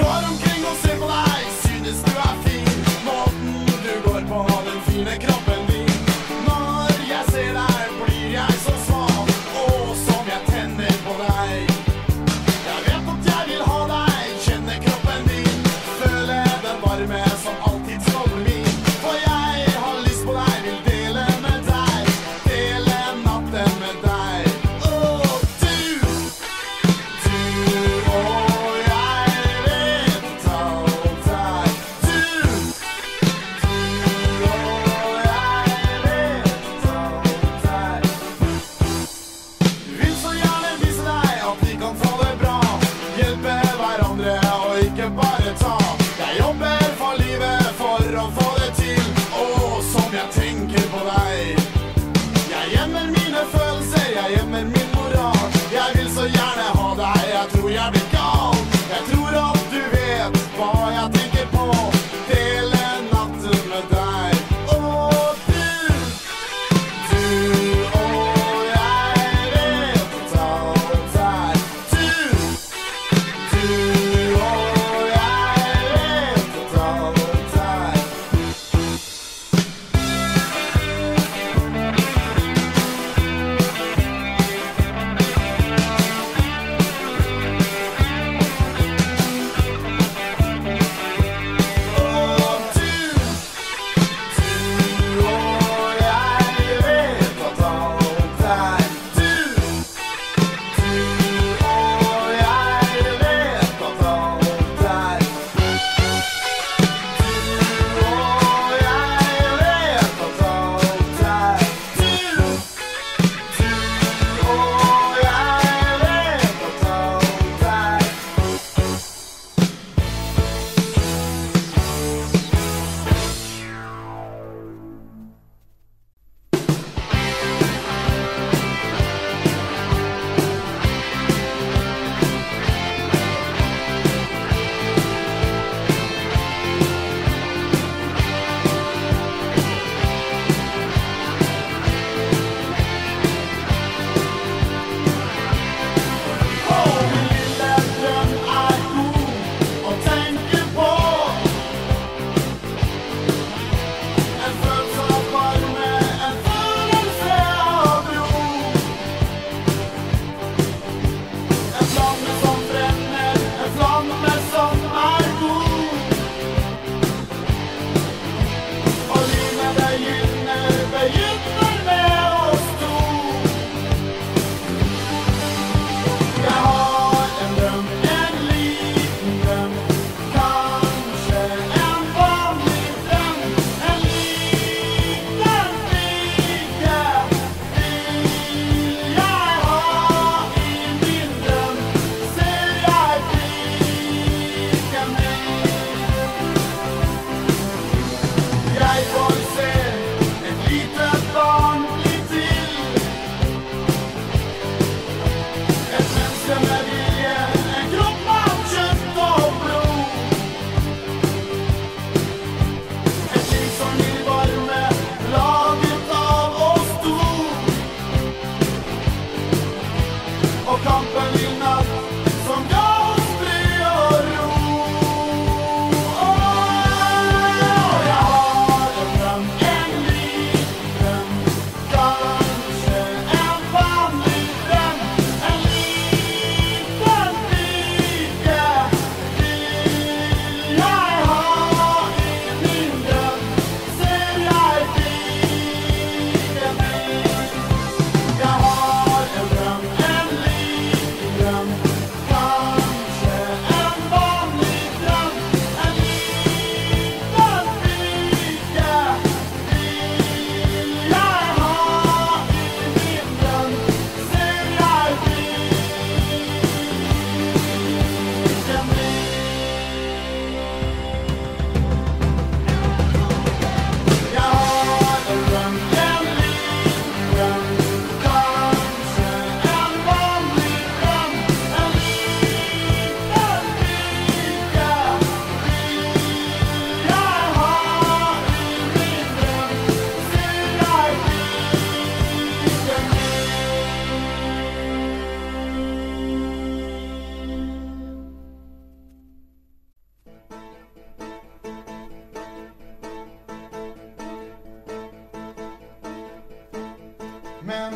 Går omkring og ser på deg, synes du er fin. Måten du går på, den fine kroppen din. Når jeg ser deg, blir jeg så sval. Åh, som jeg tenner på deg. Jeg vet at jeg vil ha deg, kjenne kroppen din. Føle den varme som alltid skal bli min. For jeg har lyst på deg, vil dele med deg. Dele natten med deg. Åh, du og jeg vet alt her. Du og jeg vet alt her. Vil så gjerne vise deg at vi kan få det bra. Hjelpe hverandre og ikke bare ta. Jeg jobber for livet for å få det til. Åh, som jeg tenker på deg. Jeg gjemmer mine følelser, jeg gjemmer min moral. Jeg vil så gjerne ha deg, jeg tror jeg blir gal. Jeg tror at du vet hva jeg tenker på. Dele natten med deg. Åh, du og jeg vet alt her. Du og jeg vet alt her.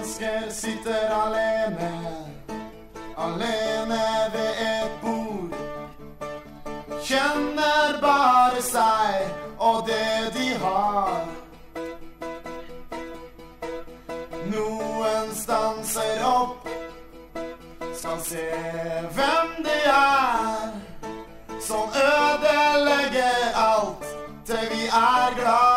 mennesker sitter alene, alene ved et bord. Kjenner bare seg og det de har. Noen stanser opp, skal se hvem de er, som ødelegger alt til vi er glad.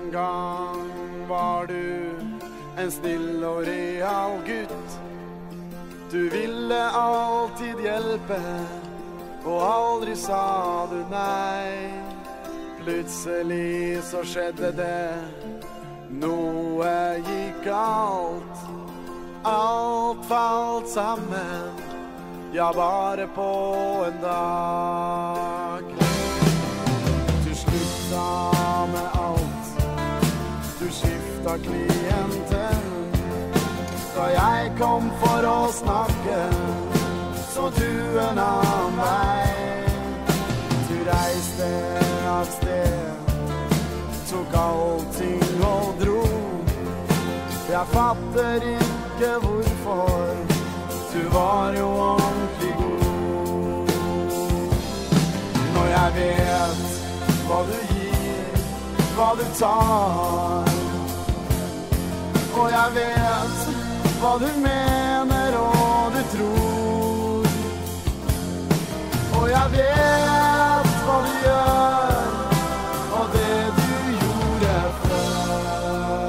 En gang var du en snill og real gutt. Du ville alltid hjelpe, og aldri sa du nei. Plutselig så skjedde det, noe gikk galt. Alt falt sammen, ja, bare på en dag. Du slutta med alt, du skifta klienter. Da jeg kom for å snakke, så du en annen vei. Du reiste av sted, tok allting og dro. Jeg fatter ikke hvorfor, du var jo ordentlig god. Når jeg vet hva du gir, hva du tar, og jeg vet hva du mener og du tror, og jeg vet hva du gjør, og det du gjorde før.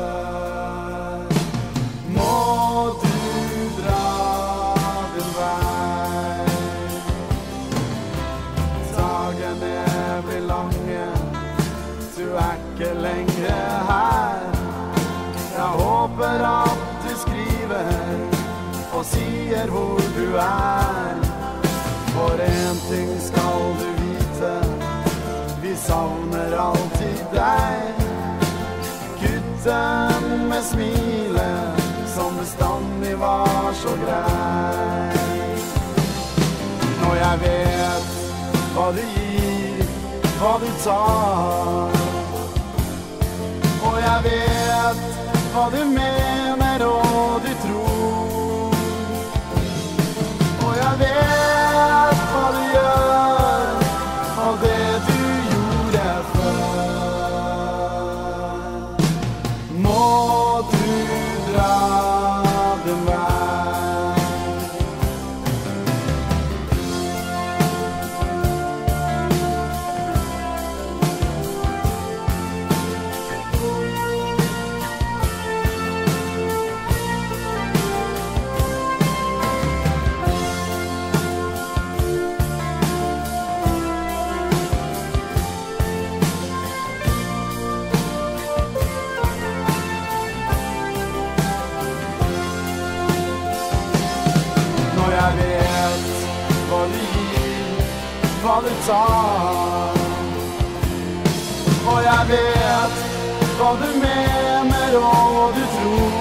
Må du dra din vei. Dagene blir lange, du ikke lenger her. Jeg håper at du skriver og sier hvor du For en ting skal du vite, vi savner alltid deg. Gutten med smilet som bestandig var så grei. Når jeg vet hva du gir, hva du tar, og jeg vet hva du mener og du tror, og jeg vet hva du gjør, og det du gjorde før. Må du dra din vei. Jeg vet hva du gir, hva du tar, og jeg vet hva du mener og du tror,